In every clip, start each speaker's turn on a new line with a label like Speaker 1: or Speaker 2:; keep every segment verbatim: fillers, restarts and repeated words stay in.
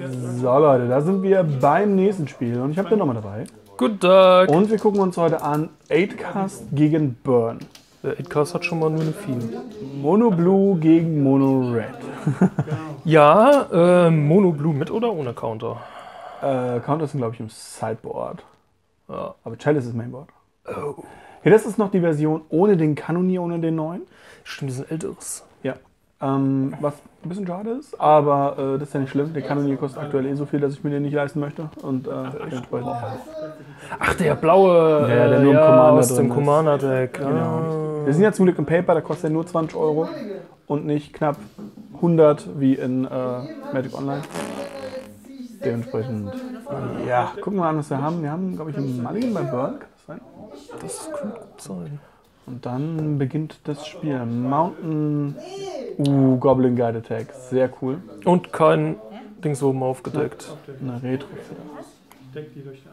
Speaker 1: So Leute, da sind wir beim nächsten Spiel und ich habe den nochmal dabei.
Speaker 2: Guten Tag.
Speaker 1: Und wir gucken uns heute an eight cast gegen Burn.
Speaker 2: Der eight cast hat schon mal nur eine vier.
Speaker 1: Mono Blue gegen Mono Red.
Speaker 2: Ja, äh, Mono Blue mit oder ohne Counter?
Speaker 1: Äh, Counter sind glaube ich im Sideboard.
Speaker 2: Ja.
Speaker 1: Aber Chalice ist Mainboard.
Speaker 2: Oh.
Speaker 1: Ja, das ist noch die Version ohne den Kanonier, ohne den neuen.
Speaker 2: Stimmt, die sind älteres.
Speaker 1: Ja. Ähm, was ein bisschen schade ist, aber äh, das ist ja nicht schlimm. Der Kanonier kostet aktuell eh so viel, dass ich mir den nicht leisten möchte. Und äh, entsprechend.
Speaker 2: Ach, der blaue,
Speaker 1: Ja, der
Speaker 2: äh,
Speaker 1: nur im
Speaker 2: ja,
Speaker 1: Commander
Speaker 2: aus
Speaker 1: drin
Speaker 2: dem
Speaker 1: ist.
Speaker 2: Commander-Deck.
Speaker 1: Genau. Wir sind ja zum Glück im Paper, da kostet er nur zwanzig Euro und nicht knapp hundert wie in äh, Magic Online. Dementsprechend, ja, gucken wir mal an, was wir haben. Wir haben, glaube ich, einen Mulligan bei Burn, kann das sein?
Speaker 2: Das könnte gut sein.
Speaker 1: Und dann beginnt das Spiel. Mountain, uh, Goblin Guide Attack, sehr cool.
Speaker 2: Und kein Dings oben aufgedeckt.
Speaker 1: Eine Retrofitter.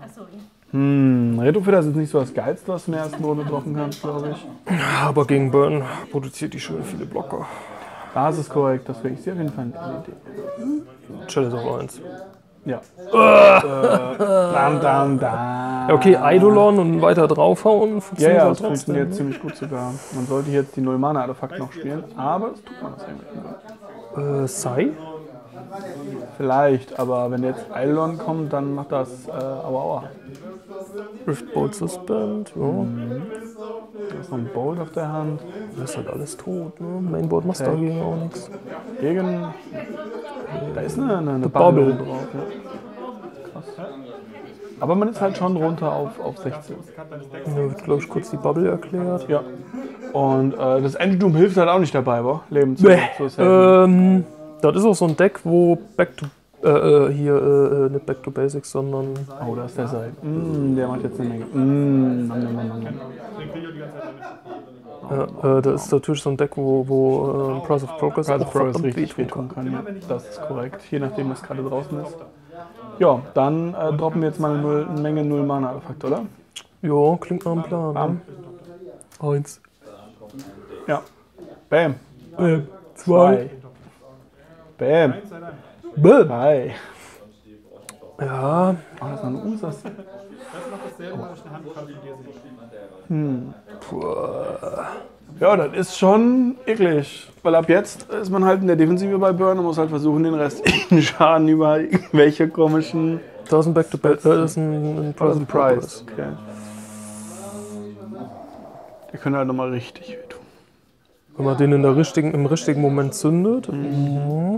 Speaker 1: Hm, Retrofitter ist jetzt nicht so das Geilste, was du in der ersten Runde drauf kannst, glaube ich.
Speaker 2: Ja, aber gegen Burn produziert die schön viele Blocker.
Speaker 1: Das ist korrekt, das wäre ich sehr auf jeden Fall eine Idee.
Speaker 2: Chalice auf eins.
Speaker 1: Ja. äh, dam, dam, dam.
Speaker 2: Ja, okay, Eidolon und weiter draufhauen
Speaker 1: Ja,
Speaker 2: funktioniert
Speaker 1: ja,
Speaker 2: halt
Speaker 1: das
Speaker 2: trotzdem.
Speaker 1: funktioniert ziemlich gut sogar. Man sollte jetzt die Null-Mana-Artefakt noch spielen, aber das tut man das eigentlich nicht.
Speaker 2: Äh, Sai?
Speaker 1: Vielleicht, aber wenn jetzt Eidolon kommt, dann macht das äh, Aua Aua.
Speaker 2: Riftbolt Suspend, ja.
Speaker 1: Mhm. Da ist noch ein Bolt auf der Hand.
Speaker 2: Das ist halt alles tot, ne? Mainboard macht dagegen auch nichts.
Speaker 1: Gegen. Da ist eine, eine, eine
Speaker 2: Bubble.
Speaker 1: Bubble drauf. Ja. Krass. Aber man ist halt schon runter auf, auf sechzehn.
Speaker 2: Da wird, glaube ich, kurz die Bubble erklärt.
Speaker 1: Ja. Und äh, das Antidoom hilft halt auch nicht dabei, wa? Leben zu
Speaker 2: Nee.
Speaker 1: so ist halt
Speaker 2: Ähm, das ist auch so ein Deck, wo Back to äh, äh, hier äh, nicht Back to Basics, sondern
Speaker 1: Oh, da ist der Seil. Mm, der macht jetzt eine Menge. Mm, nam, nam, nam, nam.
Speaker 2: ja, äh, das ist natürlich so ein Deck, wo, wo äh, Price of Progress
Speaker 1: Price
Speaker 2: auch
Speaker 1: of Progress
Speaker 2: verdammt
Speaker 1: richtig
Speaker 2: wehtun
Speaker 1: wehtun
Speaker 2: kann.
Speaker 1: kann. Ja. Das ist korrekt. Je nachdem, was gerade draußen ist. Ja, dann äh, droppen wir jetzt mal eine, Null, eine Menge Null-Mana-Artefakt, oder?
Speaker 2: Ja, klingt nach einem Plan.
Speaker 1: Bam.
Speaker 2: Ne? Eins.
Speaker 1: Ja. Bam.
Speaker 2: Äh,
Speaker 1: Zwei. Bam.
Speaker 2: Bäh.
Speaker 1: Drei.
Speaker 2: Ja,
Speaker 1: Oh, das ist noch ein Usas. Hm. Ja, das ist schon eklig. Weil ab jetzt ist man halt in der Defensive bei Burn und muss halt versuchen, den restlichen Schaden über irgendwelche komischen.
Speaker 2: da ist ein Back to Basics. Äh, das ist ein, ein Price of Progress.
Speaker 1: Okay. Die können halt nochmal richtig wehtun.
Speaker 2: Wenn man den in der richtigen, im richtigen Moment zündet. Mhm.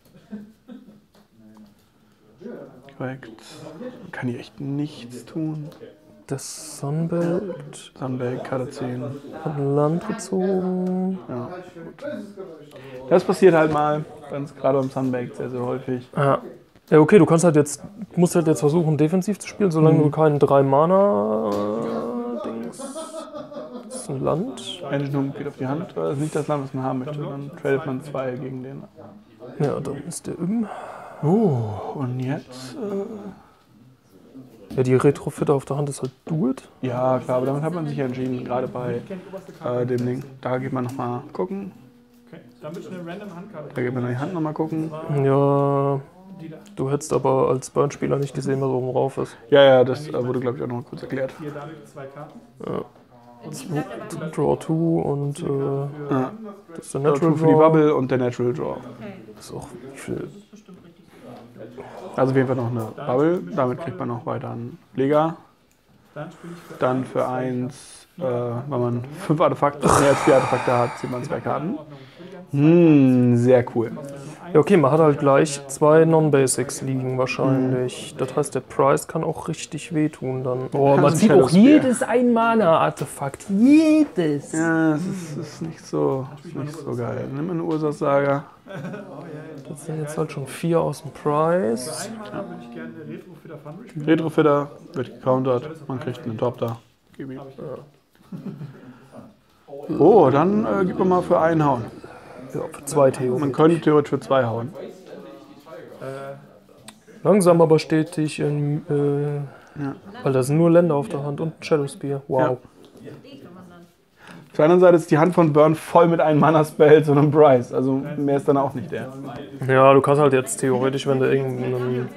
Speaker 1: Korrekt. Kann ich echt nichts tun.
Speaker 2: Das Sunbelt
Speaker 1: Sunbake, Karte zehn.
Speaker 2: hat ein Land gezogen.
Speaker 1: Ja, gut. Das passiert halt mal, ganz gerade beim Sunbake sehr, sehr häufig.
Speaker 2: Ja. Ja, okay, du kannst halt jetzt, musst halt jetzt versuchen, defensiv zu spielen, solange
Speaker 1: Mhm.
Speaker 2: du keinen drei Mana äh, Dings. Das ist ein Land.
Speaker 1: Antidoom geht auf die Hand. Das ist nicht das Land, was man haben möchte. Dann tradet man zwei gegen den.
Speaker 2: Ja, dann ist der im.
Speaker 1: Oh, und jetzt? Äh
Speaker 2: Ja, die Retrofitter auf der Hand ist halt Do It.
Speaker 1: ja, klar, aber damit hat man sich ja entschieden, gerade bei äh, dem Ding. Da geht man nochmal gucken. Da geht man in die Hand nochmal gucken.
Speaker 2: Ja, du hättest aber als Burn-Spieler nicht gesehen, was oben drauf ist.
Speaker 1: Ja, ja, das äh, wurde, glaube ich, auch noch kurz erklärt.
Speaker 2: Ja. Draw zwei und äh,
Speaker 1: Ja.
Speaker 2: das ist der
Speaker 1: Natural
Speaker 2: Natural
Speaker 1: für die
Speaker 2: Draw.
Speaker 1: Bubble und der Natural Draw.
Speaker 2: Das ist auch wie viel.
Speaker 1: Also auf jeden Fall noch eine Bubble. Damit kriegt man noch weiter einen Leger. Dann für eins, äh, wenn man fünf Artefakte, mehr als vier Artefakte hat, zieht man zwei Karten. Hm, sehr cool.
Speaker 2: Ja, okay, man hat halt gleich zwei Non-Basics liegen wahrscheinlich. Das heißt, der Price kann auch richtig wehtun dann. Oh,
Speaker 1: Kann
Speaker 2: man
Speaker 1: so
Speaker 2: zieht
Speaker 1: ein
Speaker 2: auch
Speaker 1: Shadow Spear.
Speaker 2: jedes Ein-Mana-Artefakt. Jedes.
Speaker 1: Ja, das ist, das ist nicht so, ist nicht so geil. Nimm einen Ursache-Saga.
Speaker 2: Das sind jetzt halt schon vier aus dem Price.
Speaker 1: Retrofitter wird gecountert. Man kriegt einen Top da. Gib ihm. Oh, dann äh, gibt man mal für einen hauen.
Speaker 2: Ja, für zwei Theo.
Speaker 1: Man könnte theoretisch für zwei hauen.
Speaker 2: Langsam aber stetig, in, äh,
Speaker 1: Ja.
Speaker 2: weil da sind nur Länder auf der Hand und ein Shadow Spear. Wow.
Speaker 1: Ja. der anderen Seite ist die Hand von Burn voll mit einem Mana-Spells und einem Bryce. Also mehr ist dann auch nicht der.
Speaker 2: Ja, du kannst halt jetzt theoretisch, wenn du irgendeinen...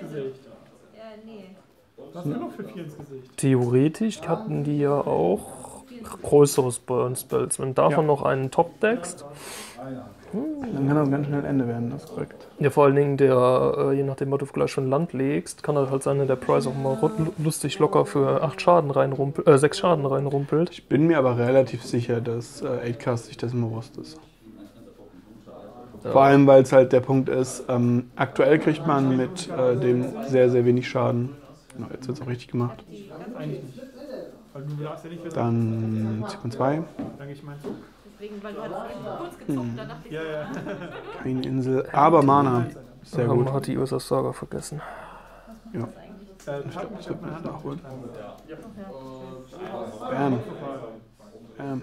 Speaker 3: Was denn noch für vier ins Gesicht?
Speaker 2: Theoretisch hatten die ja auch größeres Burn-Spells. Wenn du davon
Speaker 1: Ja.
Speaker 2: noch einen Top-deckst...
Speaker 1: Dann kann das ganz schnell Ende werden, das ist korrekt.
Speaker 2: Ja, vor allen Dingen, der, äh, je nachdem, was du vielleicht schon Land legst, kann das halt sein, dass der Price auch mal ru- lustig locker für acht Schaden reinrumpelt, äh, sechs Schaden reinrumpelt.
Speaker 1: Ich bin mir aber relativ sicher, dass äh, acht cast sich dessen bewusst ist.
Speaker 2: Ja.
Speaker 1: Vor allem, weil es halt der Punkt ist, ähm, aktuell kriegt man mit äh, dem sehr, sehr wenig Schaden. Genau, jetzt wird es auch richtig gemacht.
Speaker 3: Eigentlich nicht. Weil du darfst ja nicht wieder.
Speaker 1: Dann zieht man zwei.
Speaker 3: Dann gehe ich meinen Zug.
Speaker 4: Deswegen, weil du hattest eben kurz gezuckt, da dachte ich,
Speaker 3: Ja, ja.
Speaker 1: Keine Insel, aber Mana. Sehr
Speaker 2: Man
Speaker 1: gut.
Speaker 2: hat die Ursa Saga vergessen.
Speaker 1: Ja.
Speaker 3: Äh, ich hab mich auf meine Hand
Speaker 1: Nachholen.
Speaker 3: aufgeschrieben.
Speaker 1: Bam. Bam.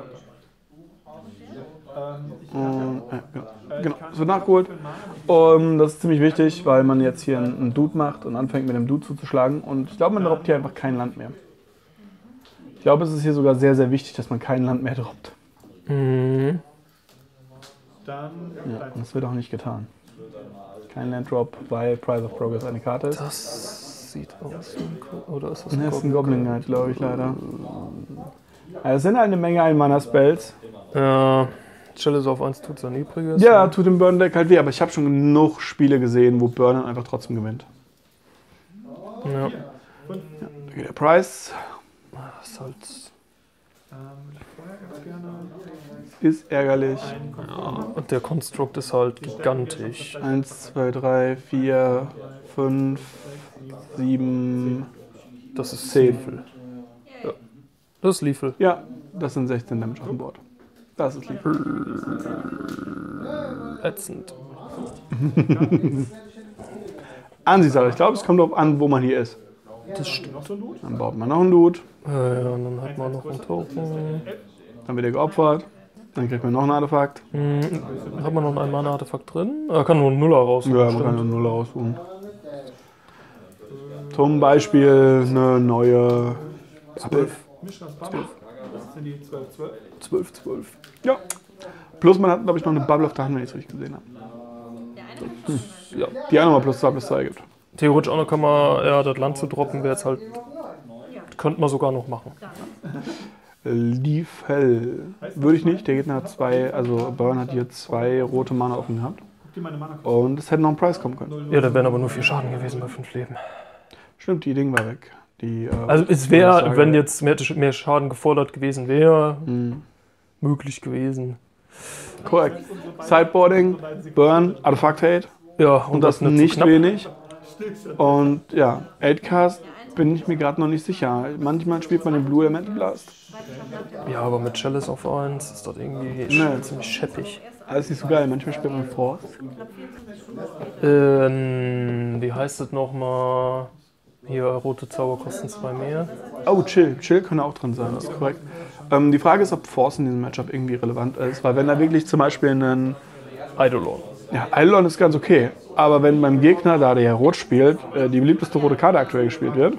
Speaker 3: Ähm, ich
Speaker 1: Und, äh, genau. genau, es wird nachgeholt. Um, das ist ziemlich wichtig, weil man jetzt hier einen Dude macht und anfängt mit dem Dude zuzuschlagen. Und ich glaube, man droppt hier einfach kein Land mehr. Ich glaube, es ist hier sogar sehr, sehr wichtig, dass man kein Land mehr droppt.
Speaker 2: Mhm.
Speaker 3: Dann
Speaker 1: Ja, und das wird auch nicht getan. Kein Land-Drop, weil Price of Progress eine Karte ist.
Speaker 2: Das sieht aus wie ein Ko- Oder ist das
Speaker 1: Das ist ein
Speaker 2: Goblin?
Speaker 1: Goblin Knight, glaube ich, leider. Also es sind halt eine Menge Ein-Mana-Spells.
Speaker 2: Ja. Chalice auf eins tut sein Übriges.
Speaker 1: Ja, tut dem Burn-Deck halt weh, aber ich habe schon genug Spiele gesehen, wo Burn dann einfach trotzdem gewinnt.
Speaker 2: Ja.
Speaker 1: Da geht der Price.
Speaker 2: Das ist halt...
Speaker 3: ähm, ich vorher ganz gerne
Speaker 1: Ist ärgerlich.
Speaker 3: einen
Speaker 2: Ja.
Speaker 3: Konstrukt.
Speaker 2: Und der Konstrukt ist halt gigantisch.
Speaker 1: eins, zwei, drei, vier, fünf, sieben,
Speaker 2: Das ist
Speaker 1: zehn.
Speaker 2: Lethal. Ja. Das ist Lethal.
Speaker 1: Ja, das sind sechzehn Damage auf dem Board. Das ist lieb.
Speaker 2: Ätzend.
Speaker 1: Ansichtssache. Ich glaube, es kommt darauf an, wo man hier ist.
Speaker 2: Das stimmt.
Speaker 3: Noch so ein Dude?
Speaker 1: Dann baut man noch einen Dude,
Speaker 2: Ja, ja, und dann hat man noch einen Token.
Speaker 1: dann wird er geopfert, dann kriegt man noch ein Artefakt.
Speaker 2: Hm, hat man noch ein Mana-Artefakt drin? Er kann nur einen Nuller raus.
Speaker 1: Ja, man kann eine Null raussuchen. Zum Beispiel eine neue
Speaker 2: zwölf.
Speaker 3: Mischen aus Bubble. Das sind die zwölf, zwölf.
Speaker 2: zwölf, zwölf.
Speaker 1: Ja. Plus man hat, glaube ich, noch eine Bubble auf der Hand, wenn ich es richtig gesehen habe.
Speaker 4: der eine hat schon
Speaker 2: Ja.
Speaker 1: Die auch nochmal plus zwei plus zwei gibt.
Speaker 2: Theoretisch auch noch kann man, ja, das Land zu droppen wäre jetzt halt, könnte man sogar noch machen.
Speaker 1: Liefel. Würde ich nicht, der Gegner hat zwei, also Burn hat hier zwei rote Mana offen gehabt.
Speaker 3: Guck dir meine Mana
Speaker 1: Und es hätte noch ein Preis kommen können.
Speaker 2: Ja, da wären aber nur vier Schaden gewesen bei fünf Leben.
Speaker 1: Stimmt, die Ding war weg. Die, äh,
Speaker 2: Also es wäre, wenn jetzt mehr, mehr Schaden gefordert gewesen wäre,
Speaker 1: Hm.
Speaker 2: möglich gewesen.
Speaker 1: Korrekt. Sideboarding, Burn, Artefakt Hate.
Speaker 2: Ja,
Speaker 1: Und das
Speaker 2: nicht
Speaker 1: nicht
Speaker 2: so knapp.
Speaker 1: wenig. Und ja, acht cast bin ich mir gerade noch nicht sicher. Manchmal spielt man den Blue Elemental Blast.
Speaker 2: Ja, aber mit Chalice auf eins ist das irgendwie
Speaker 1: Nee.
Speaker 2: ziemlich scheppig.
Speaker 1: Alles nicht so geil. Manchmal spielt man Force.
Speaker 2: Ähm, wie heißt das nochmal? Hier, rote Zauber kosten zwei mehr.
Speaker 1: Oh, Chill. Chill könnte auch drin sein, das ist korrekt. Ähm, die Frage ist, ob Force in diesem Matchup irgendwie relevant ist. Weil wenn da wirklich zum Beispiel ein...
Speaker 2: Eidolon.
Speaker 1: Ja, Eidolon ist ganz okay. Aber wenn beim Gegner, da der ja rot spielt, äh, die beliebteste rote Karte aktuell gespielt wird,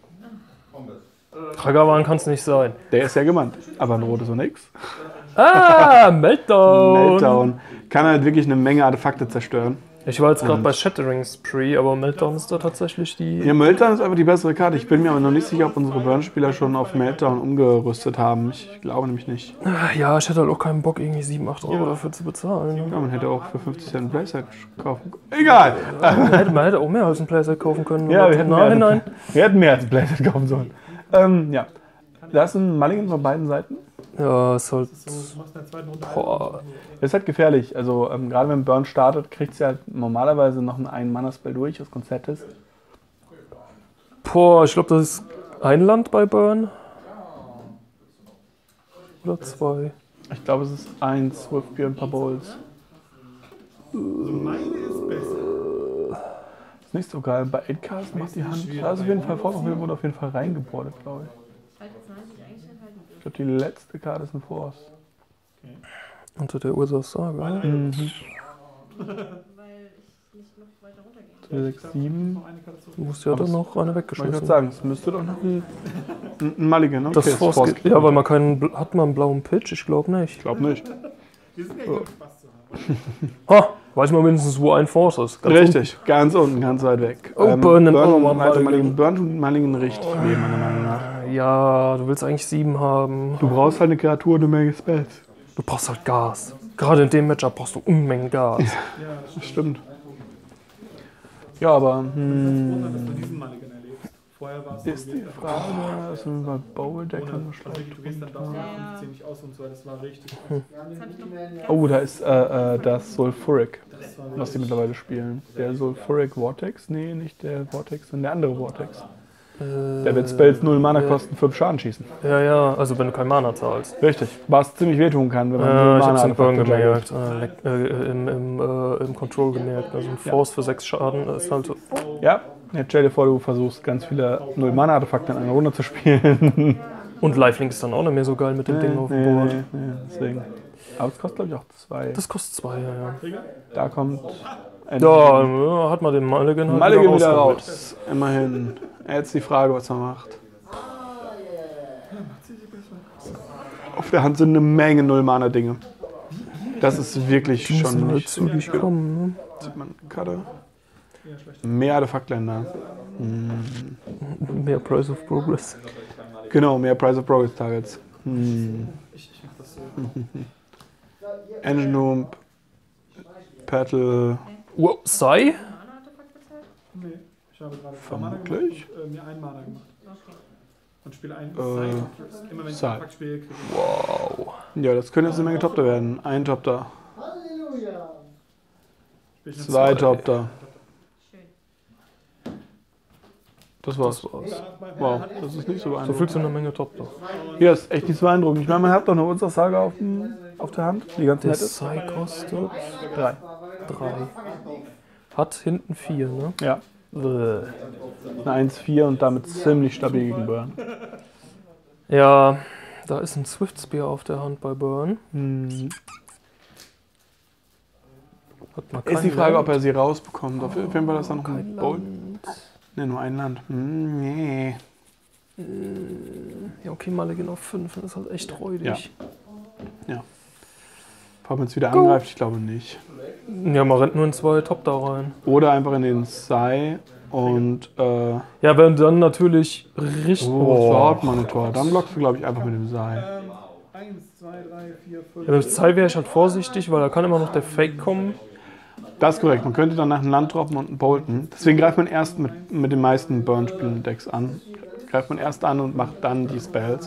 Speaker 2: Ragavan kann es nicht sein.
Speaker 1: der ist ja gemeint. Aber ein rot ist so nix.
Speaker 2: Ah, Meltdown!
Speaker 1: Meltdown kann halt wirklich eine Menge Artefakte zerstören.
Speaker 2: Ich war jetzt gerade bei Shattering Spree, aber Meltdown ist da tatsächlich die...
Speaker 1: Ja, Meltdown ist einfach die bessere Karte. Ich bin mir aber noch nicht sicher, ob unsere Burn-Spieler schon auf Meltdown umgerüstet haben. Ich glaube nämlich nicht.
Speaker 2: Ja, ich hätte halt auch keinen Bock, irgendwie sieben, acht Euro dafür zu bezahlen.
Speaker 1: Ja, man hätte auch für fünfzig Cent ein Playset kaufen können. Egal!
Speaker 2: Man hätte, man hätte auch mehr als ein Playset kaufen können.
Speaker 1: Ja, wir hätten, mehr
Speaker 2: nein,
Speaker 1: als,
Speaker 2: nein.
Speaker 1: wir hätten mehr als ein Playset kaufen sollen. Ähm, ja. Da ist ein Mulligan von beiden Seiten.
Speaker 2: Ja, ist halt...
Speaker 3: Du machst in der zweiten Runde
Speaker 2: Boah.
Speaker 1: Das ist halt gefährlich. Also, ähm, gerade wenn Burn startet, kriegt sie halt normalerweise noch ein Ein-Mana-Spell durch, was Konzept ist.
Speaker 2: Boah, ich glaube, das ist ein Land bei Burn. Oder zwei.
Speaker 1: Ich glaube, es ist eins, Swiftbeer und ein paar Bowls.
Speaker 3: Meine ist besser.
Speaker 1: Ist nicht so geil. Bei acht cast macht die Hand. Da ist auf jeden Fall Vorwurf, wurde auf jeden Fall reingebordet, glaube ich. Ich glaube, die letzte Karte ist ein Force.
Speaker 2: Unter der Ursa Saga.
Speaker 1: Mhm.
Speaker 4: weil ich nicht noch weiter runtergehen
Speaker 1: vier, sechs, sieben.
Speaker 3: Noch eine Karte zurück.
Speaker 2: Du musst ja dann noch eine
Speaker 1: Ich wollte
Speaker 2: weggeschmissen.
Speaker 1: gerade sagen, es müsste doch noch ein, ein, ein Mulligan, okay,
Speaker 2: Das
Speaker 1: ist
Speaker 2: Force
Speaker 1: Force
Speaker 2: geht, ja, weil man keinen, bl- hat man einen blauen Pitch? Ich glaube nicht.
Speaker 1: Ich glaube nicht.
Speaker 3: Wir sind ja hier, um Spaß zu haben.
Speaker 2: Ha, weiß man mindestens, wo ein Force ist. Ganz
Speaker 1: Richtig, ganz unten, ganz weit weg.
Speaker 2: Oh, Burn nimmt auch noch mal
Speaker 1: Alter,
Speaker 2: Mulligan.
Speaker 1: Mulligan. Burn tut Mulligan richtig weh, meiner Meinung nach.
Speaker 2: unten. Ja, du willst eigentlich sieben haben.
Speaker 1: Du brauchst halt eine Kreatur und eine Menge Spells.
Speaker 2: Du brauchst halt Gas. Gerade in dem Matchup brauchst du Unmengen Gas.
Speaker 3: Ja, das
Speaker 1: Das stimmt. Ja, aber hm,
Speaker 3: stimmt, dass du diesen Mulligan erlebst. Vorher war es so,
Speaker 1: ist
Speaker 3: du
Speaker 1: die
Speaker 3: gehst
Speaker 1: Frage, also bei Bowl Deck
Speaker 3: ohne,
Speaker 1: haben wir
Speaker 3: also
Speaker 1: schlecht.
Speaker 3: wirklich, du gehst dann da und
Speaker 4: Ja.
Speaker 3: fünfzehn nicht aus und so, das war richtig.
Speaker 4: Das hab ich noch.
Speaker 1: Oh, da ist äh, äh, das Sulfuric,
Speaker 3: Das war
Speaker 1: was die mittlerweile spielen. Der Sulfuric Vortex? Nee, nicht der Vortex, sondern der andere Vortex. Der wird Spells null Mana kosten, fünf Schaden schießen.
Speaker 2: Ja, ja, also wenn du kein Mana zahlst.
Speaker 1: Richtig, was ziemlich wehtun kann, wenn man
Speaker 2: Äh,
Speaker 1: null
Speaker 2: ich
Speaker 1: Mana
Speaker 2: hab's im Burn
Speaker 1: Artefakte
Speaker 2: gemerkt, äh, leck- äh, im, im, äh, im Control gemerkt. Also ein Force für sechs Schaden ist halt so.
Speaker 1: Ja, jetzt stell dir vor, du versuchst ganz viele null Mana Artefakte in einer Runde zu spielen.
Speaker 2: Und Lifelink ist dann auch nicht mehr so geil mit dem Ding auf dem Board.
Speaker 1: nee, nee, deswegen. Aber es kostet, glaube ich, auch zwei.
Speaker 2: Das kostet zwei, ja, ja.
Speaker 1: Da kommt ein
Speaker 2: Ja, ja, hat man den Mulligan halt
Speaker 1: Mulligan wieder
Speaker 2: rausgeholt.
Speaker 1: raus. Immerhin. Jetzt die Frage, was man macht. Auf der Hand sind eine Menge Null-Mana-Dinge. Das ist wirklich
Speaker 2: Die müssen
Speaker 1: schon
Speaker 2: halt
Speaker 1: nicht so.
Speaker 2: zügig kommen,
Speaker 1: Sieht man Karte.
Speaker 3: eher schlecht.
Speaker 1: Mehr Artefaktländer.
Speaker 2: ne? Mehr Price of Progress.
Speaker 1: Genau, mehr Price of Progress Targets. Hm.
Speaker 3: Ich, ich mach das so.
Speaker 1: Engine Room, Petal.
Speaker 2: Wow, Sai?
Speaker 4: Mana-Artefakt bezahlt?
Speaker 3: Nee, ich habe gerade zwei Mana gemacht
Speaker 1: Vermutlich.
Speaker 3: und äh, mir einen Mana gemacht.
Speaker 4: Okay.
Speaker 3: Und spiele einen
Speaker 1: Äh,
Speaker 3: Side. Immer wenn ich
Speaker 1: Side.
Speaker 3: Artefakt spiele, kriege ich.
Speaker 2: Wow.
Speaker 1: Ja, das können jetzt eine Menge Topter werden. Ein Topter,
Speaker 3: Spiel ich eine
Speaker 1: zwei
Speaker 2: Zwei.
Speaker 1: Topter.
Speaker 4: Schön.
Speaker 1: Das war's.
Speaker 2: Das war's.
Speaker 3: Danach bei-
Speaker 1: Wow, das ist nicht so
Speaker 2: So
Speaker 1: beeindruckend.
Speaker 2: fühlst du eine Menge Top doch.
Speaker 1: Hier ist echt nicht so beeindruckend. Ich meine, man hat doch eine Ursache auf, dem- auf der Hand, die ganz
Speaker 2: Der
Speaker 1: nett ist.
Speaker 2: Sai kostet
Speaker 1: Drei.
Speaker 2: drei. Hat hinten vier, ne?
Speaker 1: Ja,
Speaker 2: Bäh.
Speaker 1: eine eins vier und damit ziemlich stabil gegen Burn.
Speaker 2: Ja, da ist ein Swift Spear auf der Hand bei Burn.
Speaker 1: Hm.
Speaker 2: Hat man
Speaker 1: Ist die
Speaker 2: kein
Speaker 1: Frage,
Speaker 2: Land.
Speaker 1: ob er sie rausbekommt. Auf jeden Fall war das dann noch ein
Speaker 2: Kein
Speaker 1: Bowl.
Speaker 2: Land.
Speaker 1: Ne, nur ein Land. Hm, nee.
Speaker 2: Ja, okay, Mulligan auf fünf, das ist halt echt räudig.
Speaker 1: Ob man es wieder angreift, ich glaube nicht.
Speaker 2: Ja, man rennt nur in zwei Top da rein.
Speaker 1: Oder einfach in den Sai und äh,
Speaker 2: Ja, wenn dann natürlich richtig.
Speaker 1: oh, Sword-Monitor. Dann blockst du, glaube ich, einfach mit dem Sai.
Speaker 3: Ähm, eins, zwei, drei, vier, fünf.
Speaker 2: Ja, beim Sai wäre ich halt vorsichtig, weil da kann immer noch der Fake kommen.
Speaker 1: Das ist korrekt. Man könnte dann nach einem Land droppen und einen bolten. Deswegen greift man erst mit, mit den meisten Burn-Spielen-Decks an. Greift man erst an und macht dann die Spells.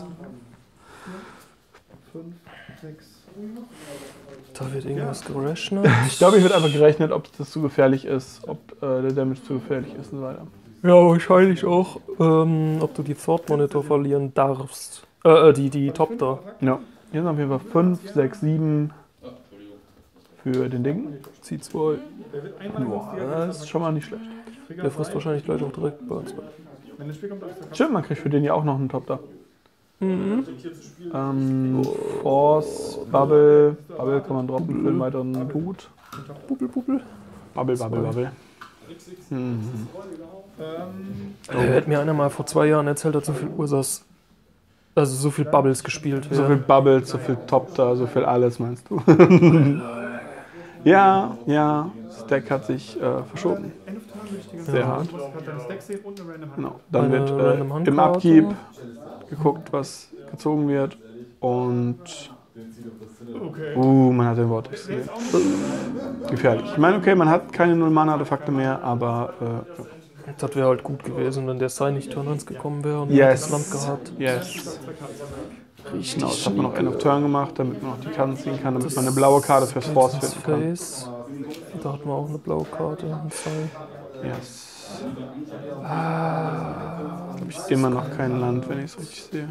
Speaker 3: fünf, sechs.
Speaker 2: Da wird irgendwas gerechnet.
Speaker 1: Ich glaube, ich wird einfach gerechnet, ob das zu gefährlich ist, ob äh, der Damage zu gefährlich ist und so weiter.
Speaker 2: Ja, wahrscheinlich auch, ähm, ob du die Thought Monitor verlieren darfst. Äh, äh, die, die Top da.
Speaker 1: Ja. Hier sind auf jeden Fall fünf, sechs, sieben für den Ding.
Speaker 2: Zieh zwei.
Speaker 3: Der wird einmal
Speaker 1: Boah,
Speaker 3: günstiger.
Speaker 1: das ist schon mal nicht schlecht.
Speaker 2: Der frisst wahrscheinlich gleich auch direkt Burns.
Speaker 3: Wenn das Spiel kommt, darf ich verkaufen.
Speaker 1: Stimmt, man kriegt für den ja auch noch einen Top da.
Speaker 2: Mhm.
Speaker 1: Ähm, Force, Bubble. Bubble kann man droppen für einen weiteren Dude.
Speaker 2: Bubbel, bubbel.
Speaker 1: Bubble, Bubble, Bubble. Mhm.
Speaker 3: Ähm,
Speaker 2: Da hätte mir einer mal vor zwei Jahren erzählt, dass so viel Ursas, also so viel Bubbles gespielt
Speaker 1: So viel
Speaker 2: werden.
Speaker 1: Bubble, so viel Top da, so viel alles, meinst du? Ja, ja, das Deck hat sich äh, verschoben.
Speaker 3: End of Turn würde ich die ganze
Speaker 1: Sehr
Speaker 3: Zeit
Speaker 1: hart.
Speaker 3: machen. Du hast deine Stack save und eine random Hand.
Speaker 1: Genau. Dann
Speaker 2: Eine
Speaker 1: wird
Speaker 2: random
Speaker 1: äh, im
Speaker 2: Handkarte.
Speaker 1: Upkeep geguckt, was gezogen wird. Und
Speaker 3: Okay.
Speaker 1: uh, man hat den Vortex.
Speaker 3: Der ist auch nicht
Speaker 1: Gefährlich. Ich meine, okay, man hat keine Null-Mana-Artefakte mehr, aber äh,
Speaker 2: Das wäre halt gut gewesen, wenn der Sai nicht Turn eins gekommen wäre und
Speaker 1: Yes.
Speaker 2: man hätte das Land gehabt.
Speaker 1: yes.
Speaker 2: Richtig.
Speaker 1: Genau, das hat man noch End of Turn gemacht, damit man noch die Karten ziehen kann, damit man eine blaue Karte fürs Force
Speaker 2: Das
Speaker 1: finden kann.
Speaker 2: Face. Da hat man auch eine blaue Karte. Ein Sai.
Speaker 1: Yes. Ah, habe ich immer noch kein Land, wenn ich es richtig sehe.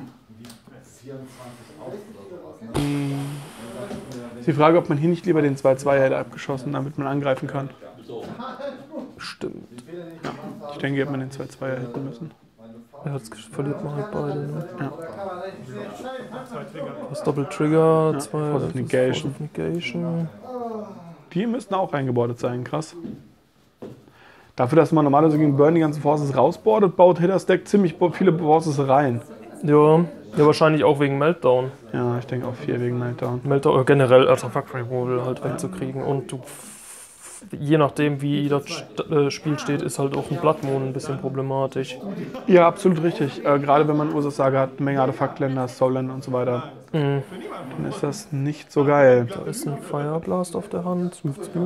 Speaker 1: Hm. Ist die Frage, ob man hier nicht lieber den zwei zwei hätte abgeschossen, damit man angreifen kann.
Speaker 2: Stimmt.
Speaker 1: Ja, ich denke, hier hätte man den zwei zwei hätten müssen.
Speaker 2: Ja, jetzt verliert man halt beide. Ne?
Speaker 1: Ja.
Speaker 3: zwei Trigger.
Speaker 2: Das Double Trigger,
Speaker 1: Ja,
Speaker 2: zwei
Speaker 1: Force of
Speaker 2: das ist
Speaker 1: Negation.
Speaker 2: Force of Negation.
Speaker 1: Die müssten auch eingebordet sein, krass. Dafür, dass man normalerweise gegen Burn die ganzen Forces rausboardet, baut Hitters Deck ziemlich viele Forces rein.
Speaker 2: Ja, ja, wahrscheinlich auch wegen Meltdown.
Speaker 1: Ja, ich denke auch viel wegen Meltdown.
Speaker 2: Meltdown, äh, generell Artifact Removal halt wegzukriegen. Und du, je nachdem wie das äh, Spiel steht, ist halt auch ein Blood Moon ein bisschen problematisch.
Speaker 1: Ja, absolut richtig. Äh, gerade wenn man Ursus Saga hat, eine Menge Artefaktländer, Soulländer und so weiter,
Speaker 2: Mhm.
Speaker 1: dann ist das nicht so geil.
Speaker 2: Da ist ein Fire Blast auf der Hand.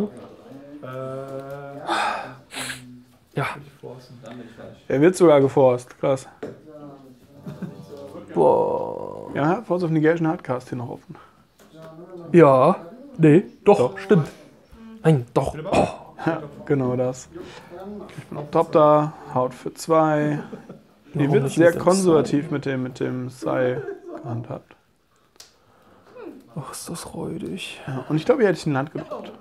Speaker 2: Ja.
Speaker 1: Er wird sogar geforst, krass.
Speaker 2: Boah.
Speaker 1: Ja, Force of Negation Hardcast hier noch offen.
Speaker 2: Ja. Nee, doch,
Speaker 1: Doch.
Speaker 2: stimmt. Nein, doch. Oh.
Speaker 1: Ja, genau das. Ich bin auf Top da, haut für zwei. Die
Speaker 2: Warum
Speaker 1: wird
Speaker 2: nicht
Speaker 1: sehr
Speaker 2: mit dem
Speaker 1: konservativ mit dem, mit dem Sai gehandhabt.
Speaker 2: Ach, ist das räudig.
Speaker 1: Ja, und ich glaube, hier hätte ich ein Land gedroppt.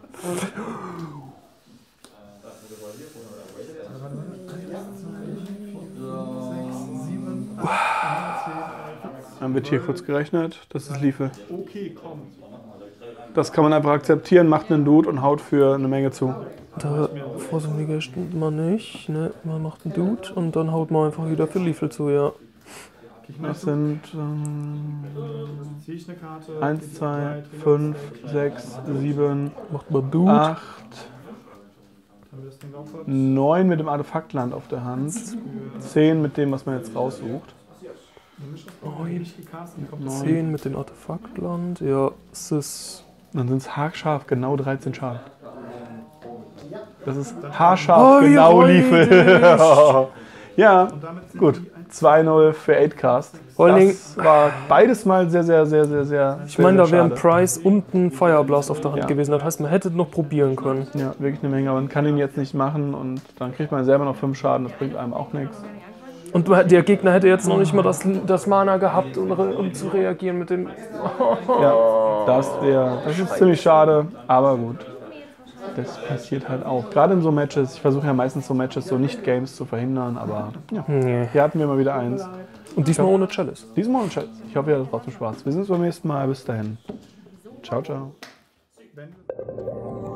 Speaker 1: Dann wird hier kurz gerechnet, dass es liefe.
Speaker 3: Okay, komm.
Speaker 1: Das kann man einfach akzeptieren, macht einen Dude und haut für eine Menge zu.
Speaker 2: Da Force stimmt man nicht. Ne? Man macht einen Dude und dann haut man einfach wieder für Liefel zu, ja.
Speaker 1: Das sind ähm,
Speaker 3: Ziehe ich eine Karte.
Speaker 1: eins, zwei, fünf, sechs, sieben,
Speaker 2: Macht man Dude.
Speaker 1: acht,
Speaker 3: Haben wir das Ding auch kurz?
Speaker 1: neun mit dem Artefaktland auf der Hand, zehn mit dem, was man jetzt raussucht.
Speaker 3: Neun. Nicht gecastet, kommt das
Speaker 2: zehn mit dem Artefaktland. Ja, es ist.
Speaker 1: Dann sind es haarscharf genau dreizehn Schaden. Das ist haarscharf
Speaker 2: Oh,
Speaker 1: genau
Speaker 2: jawohl,
Speaker 1: Liefel. Ja,
Speaker 3: Und damit sind
Speaker 1: gut.
Speaker 3: die eins-
Speaker 1: zwei null für acht Cast.
Speaker 2: Vor allen
Speaker 1: Das war beides mal sehr, sehr, sehr, sehr, sehr.
Speaker 2: Ich meine, da wäre ein Price und ein Fire Blast auf der Hand
Speaker 1: Ja.
Speaker 2: gewesen. Das heißt, man hätte noch probieren können.
Speaker 1: Ja, wirklich eine Menge, aber man kann ihn jetzt nicht machen und dann kriegt man selber noch fünf Schaden, das bringt einem auch nichts.
Speaker 2: Und du- der Gegner hätte jetzt noch nicht mal das, das Mana gehabt, um, re- um zu reagieren mit dem.
Speaker 1: Ja, das wäre, das ist ziemlich schade, aber gut. Das passiert halt auch. Gerade in so Matches, ich versuche ja meistens so Matches, so Nicht-Games zu verhindern, aber ja,
Speaker 2: Nee.
Speaker 1: hier hatten wir mal wieder eins.
Speaker 2: Und diesmal ohne Chalice.
Speaker 1: Diesmal ein Chat. Ich hoffe, ihr hattet trotzdem Spaß. Wir sehen uns beim nächsten Mal. Bis dahin. Ciao, ciao.
Speaker 3: Wenn-